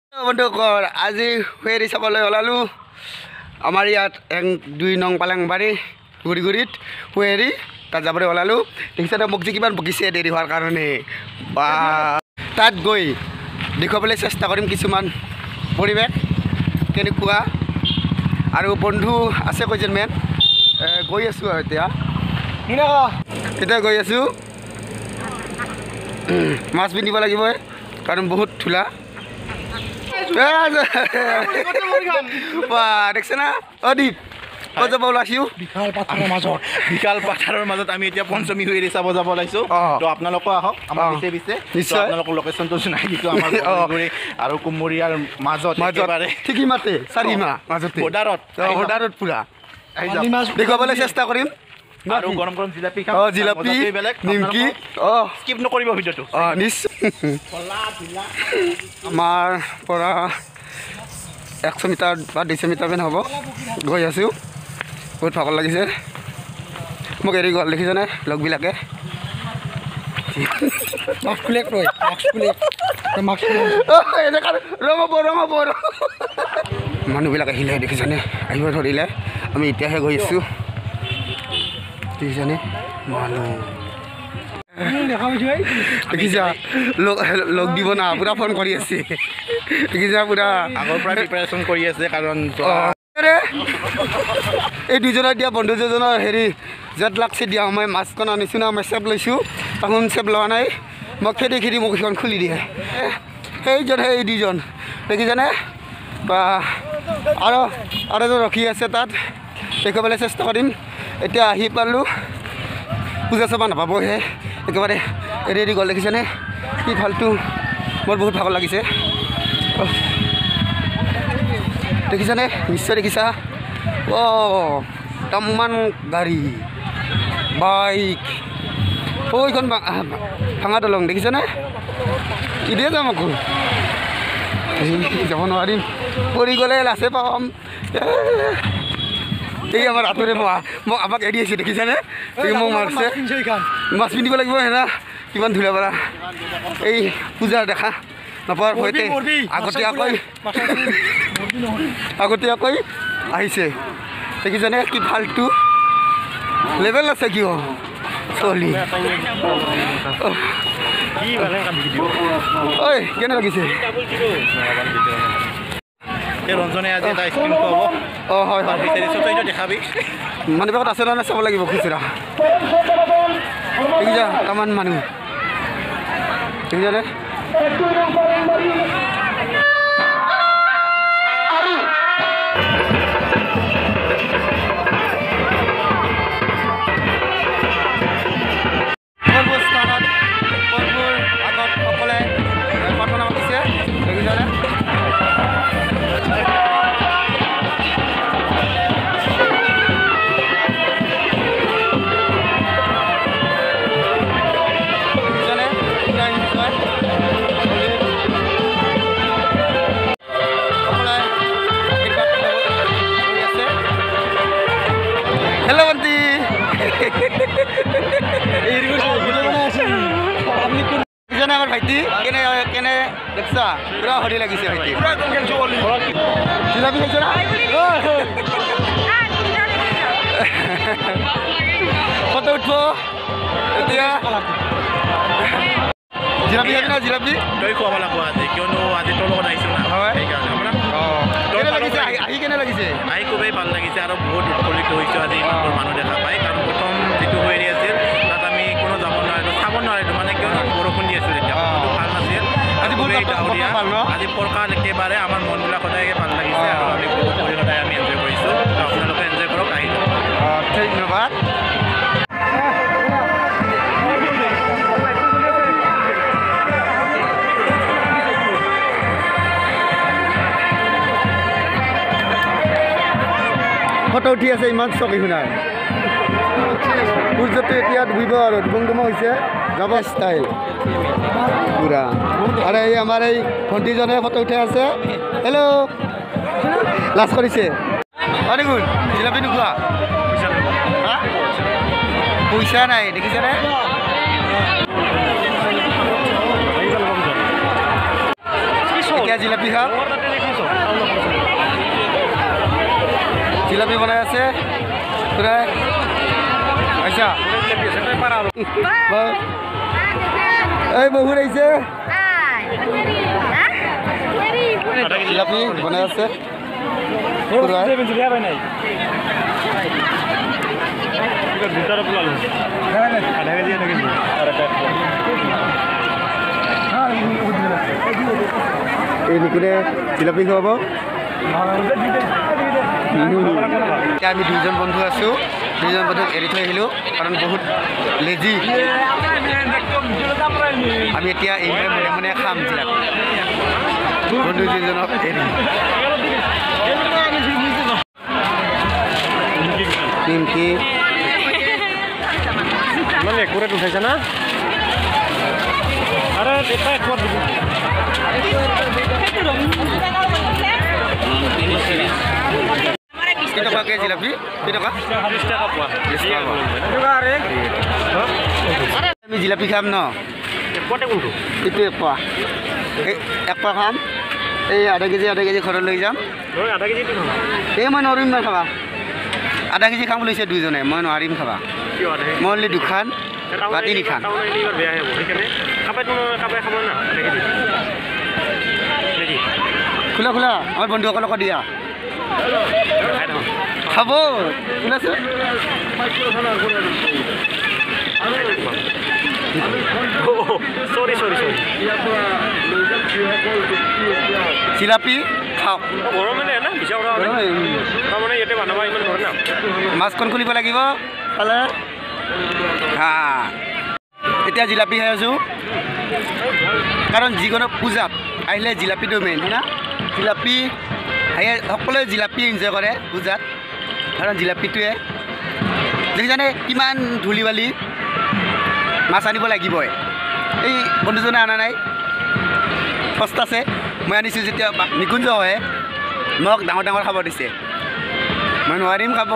বন্ধুসকল আজি ফেৰী চাবলৈ ওলালো আমাৰ ইয়াত 2 নং পালেংবাৰী গুৰিগুৰিত ফেৰী তাত যাবলৈ ওলালো দেখিছে মোক যে কিমান বকিছে দেৰি হোৱাৰ কাৰণে বা তাত গৈ দেখুৱাবলৈ চেষ্টা কৰিম কিছুমান পৰিৱেশ কেনেকুৱা আৰু বন্ধু আছে কেইজনমান গৈ আছোঁ আৰু এতিয়া গৈ আছোঁ মাছ পিন্ধিব লাগিব কাৰণ বহুত ধূলা দেখছে না অদীপ ক'ত যাব ওলাইছোঁ বিশাল পাথাৰৰ মাজত আমি এতিয়া পঞ্চমী হৈ চাব যাব ওলাইছোঁ তো আপোনালোকো আহক আমাৰ পিছে নিশ্চয় আপোনালোকৰ লোকেশ্যনটো জনাই দিছোঁ আমাৰ গুৰি আৰু কুমৰীয়াৰ মাজত একেবাৰে ঠিকি মাতে 4 মাহ মাজতে বৰ্ডাৰত পুৰা দেখুৱাবলৈ চেষ্টা কৰিম আৰু গৰম গৰম জিলাপি খাম জিলাপি নিমকি স্কিপ নকৰিব ভিডিঅ'টো নিশ্চয় আমাৰ পৰা 100 মিটাৰ বা 200 মিটাৰমান হ'ব গৈ আছোঁ বহুত ভাগৰ লাগিছে মোক এৰি গ'ল দেখিছেনে লগবিলাকে মানুহবিলাক আহিলে দেখিছেনে আহিব ধৰিলে আমি এতিয়াহে গৈ আছোঁ দেখিছেনে মানুহ দেখিছা লগ দিব না পুৰা ফোন কৰি আছে দেখিছা পুৰা আগৰ পৰা প্ৰিপাৰেশ্যন কৰি আছে কাৰণ এই দুজনৰ দিয়া বন্ধু দুজনৰ হেৰি জেট লাগছে দিয়া মই মাছখন আনিছোঁ না মই চেপ লৈছোঁ তাহোন চেপ লোৱা নাই মই খেদি মোক সেইখন খুলি দিয়ে সেইজন সেই দুজন দেখিছেনে বা আৰু এজন ৰখি আছে তাত দেখুৱাবলৈ চেষ্টা কৰিম এতিয়া আহি পালোঁ পূজা চাব নাপাবহে একেবাৰে এৰি গ'ল দেখিছেনে কি ফাল্টু মোৰ বহুত ভাগৰ লাগিছে দেখিছানে নিশ্চয় দেখিছা তামান গাড়ী বাইক এইখন ভাঙা দলং দেখিছানে ইদিয়ে যাম আকৌ যাব নোৱাৰিম পৰি গ'লে লাচে পাম এই আমাৰ আঁতৰে মোক আমাক এৰি আছে দেখিছেনে মোক মাৰিছে মাছ পিন্ধিব লাগিব হেনা কিমান ধুলা পাৰা এই পূজাৰ দেখা নাপাৰ সৈতে আগতীয়াকৈ আহিছে দেখিছেনে কি ফাল্টু লেভেল আছে কিয় চলি ঐ কেনে লাগিছে ৰঞ্জনে আজি এটা স্কিম পাব হয় বিচাৰিছোঁ তই দেখাবি মানুহ বেগত আছে নে চাব লাগিব খুচুৰা দেখিছা কামান মানুহ দেখিছানে আগত সকলে প্ৰাৰ্থনা কৰিছে দেখিছানে হেল্ল' বন্তি আমাৰ ভাইটি কেনে কেনে দেখছা পুৰা হৰি লাগিছে ভাইটি জিলাপি খাইছে না ফটো উঠব এতিয়া জিলাপি খাবি না জিলাপি তই খুৱাব লাগিব আজি কিয়নো আজি তোৰ লগত আহিছোঁ না হয় সেইকাৰণে কেনে লাগিছে আহি কেনে লাগিছে আহি খুবেই ভাল লাগিছে আৰু বহুত উৎফুল্লিত হৈছোঁ আজি ইমানবোৰ মানুহ দেখা পাই কাৰণ প্ৰথম যিটো হেৰি আছিল তাত আমি কোনো যাব নোৱাৰিলোঁ চাব নোৱাৰিলোঁ মানে কিয়নো বৰষুণ দি আছিল এতিয়া ভাল নাছিল আজি খুবেই ডাৱৰীয়া আজি ফৰকাল একেবাৰে আমাৰ মনবিলাক সদায় ভাল লাগিছে আৰু আমি বহুত কৰি সদায় আমি এনজয় কৰিছোঁ আপোনালোকে এনজয় কৰক আহিব ধন্যবাদ ফটো উঠি আছে ইমান চকী শুনাৰ সূৰ্যটো এতিয়া ডুবিব আৰু ডুবুং হৈছে যাব ষ্টাইল পুৰা আৰু এই আমাৰ এই ভণ্টিজনে ফটো উঠাই আছে হেল্ল' লাজ কৰিছে দেখোন জিলাপি নোখোৱা পইচা নাই দেখিছেনে এতিয়া জিলাপি খাম জিলাপি বনাই আছে খুৰাই আচ্ছা এই বহুত আহিছে জিলাপি বনাই আছে খুৰাই এই নিকুনে জিলাপি খুৱাব এতিয়া আমি দুইজন বন্ধু আছোঁ দুইজন বন্ধুক এৰি থৈ আহিলোঁ কাৰণ বহুত লেজি আমি এতিয়া এইবাৰ মনে মনে খাম জিলাপি বন্ধু দুইজনক এৰি নিমকি মানে একুৰেট উঠাইছে না আরে এটা একবার কি টকাকে জিলাপি কি টকা 40 টাকা পোৱা আমি জিলাপি খাম ন কতে কোনটো এইটো এক পোৱা খাম এই আধা কেজি ঘৰত লৈ যাম আধা কেজি এই মই নোৱাৰিম না খাবা আধা কেজি খাম লৈছে দুইজনে মই নোৱাৰিম খাবা মই অনলি দুখান বা তিনিখান খোলা খোলা আমাৰ বন্ধুসকলক দিয়া খাব খোলাছে জিলাপি খাওক মাছখন খুলিব লাগিব খালে হা এতিয়া জিলাপি খাই আছোঁ কাৰণ যিকোনো পূজাত আহিলে জিলাপিটো মেইন না জিলাপি সকলোৱে জিলাপি এনজয় কৰে পূজাত কাৰণ জিলাপিটোৱে দেখিছানে কিমান ধূলি বালি মাছ আনিব লাগিবই এই বন্ধুজনে অনা নাই সস্তাছে মই আনিছোঁ যেতিয়া নিকুঞ্জ হয় মোক ডাঙৰ ডাঙৰ খাব দিছে মই নোৱাৰিম খাব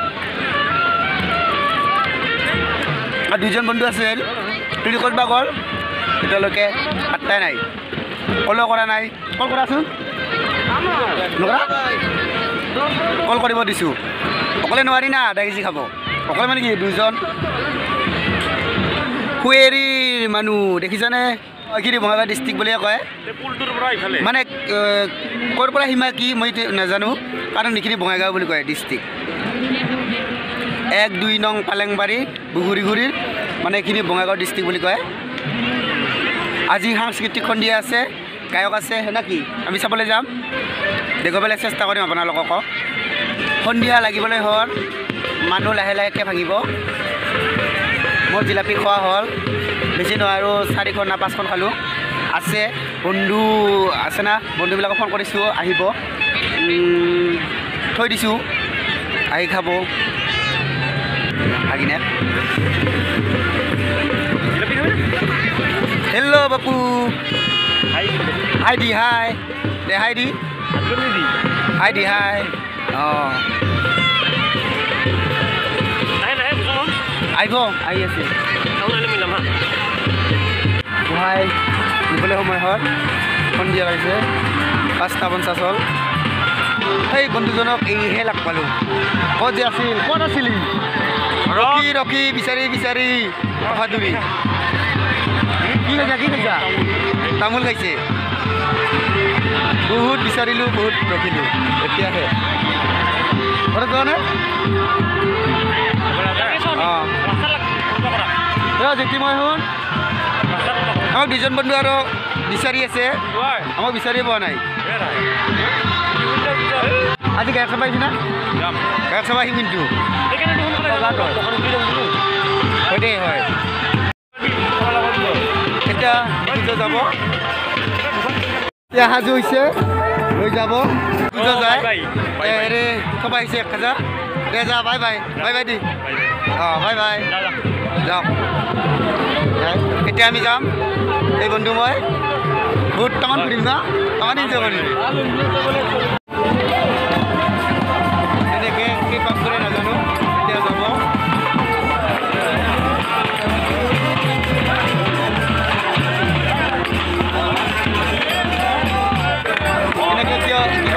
আৰু দুইজন বন্ধু আছিল তুমি ক'ত বা গ'ল এতিয়ালৈকে পাত্তাই নাই কলো কৰা নাই কল কৰাচোন নকৰা কল কৰিব দিছোঁ অকলে নোৱাৰি না আধা কেজি খাব অকলে মানে কি দুজন শুৱেৰীৰ মানুহ দেখিছানে এইখিনি বঙাইগাঁও ডিষ্ট্ৰিক্ট বুলিয়ে কয় মানে ক'ৰ পৰা সীমা কি মই নাজানো কাৰণ এইখিনি বঙাইগাঁও বুলি কয় ডিষ্ট্ৰিক্ট 1-2 নং পালেংবাৰী বুগুৰিগুৰিৰ মানে এইখিনি বঙাইগাঁও ডিষ্ট্ৰিক্ট বুলি কয় আজি সাংস্কৃতিক সন্ধিয়া আছে গায়ক আছে নাকি আমি চাবলৈ যাম দেখুৱাবলৈ চেষ্টা কৰিম আপোনালোকক সন্ধিয়া লাগিবলৈ হ'ল মানুহ লাহে লাহেকৈ ভাঙিব মোৰ জিলাপি খোৱা হ'ল বেছি নহয় আৰু 4খন না 5খন খালোঁ আছে বন্ধু আছে না বন্ধুবিলাকক ফোন কৰিছোঁ আহিব থৈ দিছোঁ আহি খাব ভাগিনে হেল্ল' বাপু হাই দি হাই দে হাই দি হাই দি হাই অঁ আহিব আহি আছে গোহাই নিবলৈ সময় হ'ল সন্ধিয়া হৈছে 5:50 হ'ল সেই বন্ধুজনক এইহে লগ পালোঁ ক'ত যে আছিল ক'ত আছিলি ৰখি ৰখি বিচাৰি বিচাৰি বাহাদুৰি কি কৈছা তামোল খাইছে বহুত বিচাৰিলোঁ বহুত ৰখিলোঁ এতিয়াহে ঘৰত যোৱা নাই অঁ যেতি মই শুন আমাক দুজন বন্ধু আৰু বিচাৰি আছে আমাক বিচাৰি পোৱা নাই আজি গায়ক চাব আহিছে না গায়ক চাব আহিম কিন্তু হয় দেই হয় এতিয়া যাব এতিয়া সাজু হৈছে লৈ যাব পূজা যায় হেৰি থব আহিছে 1000 দে যা bye bye bye by the অঁ বাই বাই যাওক এতিয়া আমি যাম এই বন্ধু মই বহুত টামান ফুৰিম না টামান এনজয় কৰিম এনেকৈ কি কাম কৰে নাজানো এতিয়া যাব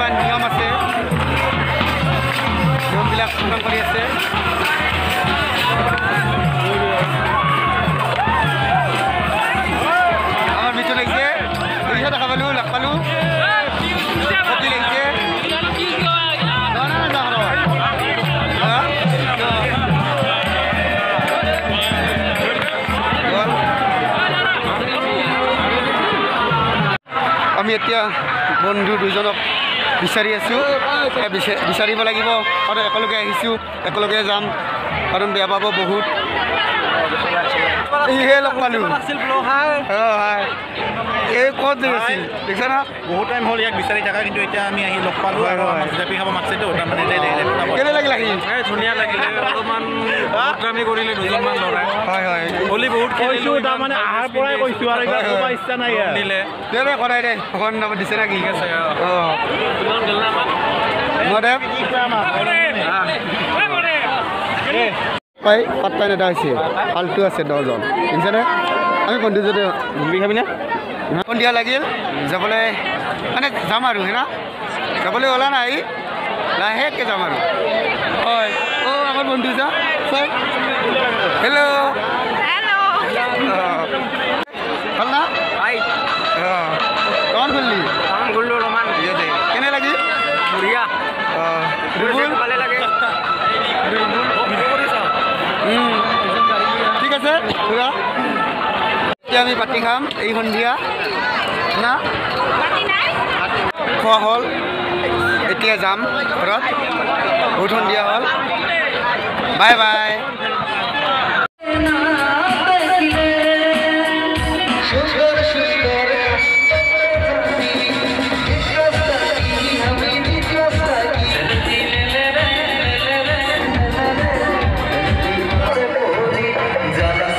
কিবা নিয়ম আছে নিয়মবিলাক পালন কৰি আছে আমাৰ মিটু লাগিছে দেখা পালোঁ লগ পালোঁ ফটি লাগিছে আমি এতিয়া বন্ধু দুজনক বিচাৰি আছোঁ বিচাৰিব লাগিব আৰু একেলগে আহিছোঁ একেলগে যাম কাৰণ বেয়া পাব বহুত ইহে লগ পালোঁ হয় এই ক'ত দেখিছিল দেখিছা না বহুত টাইম হ'ল ইয়াক বিচাৰি থকা কিন্তু এতিয়া আমি আহি লগ পালোঁ আৰু আমাক জিলাপি খাব মাতিছেতো তাৰমানে কেনে লাগিল আহি ধুনীয়া লাগিলে অলপমান আমি কৰিলে দুজনমান ল'ৰাই হয় হয় হলি বহুত কৈছোঁ তাৰমানে আহাৰ পৰাই কৈছোঁ আৰু এতিয়া ক'ব ইচ্ছা নাই দিলে দে দে কৰাই দে ফোন নম্বৰ দিছে না কি আছে অঁ মই দে পাই পাত্তা নেদা হৈছে ফাল্টু আছে 10জন বুজিছেনে আমি বন্ধু যদি ঘূৰি খাবি না সন্ধিয়া লাগিল যাবলৈ মানে যাম আৰু হয় না যাবলৈ ওলা নাই লাহেকৈ যাম আৰু হয় অঁ আমাৰ বন্ধু যা চাই হেল্ল' ভাল না অঁ কখন খুলিলি গ'লো অলপমান কেনে লাগিল বঢ়িয়া ভালে লাগে ঠিক আছে খুৰা এতিয়া আমি পাতি খাম এই সন্ধিয়া না খোৱা হ'ল এতিয়া যাম ঘৰত বহুত সন্ধিয়া হ'ল বাই বাই জ্বালা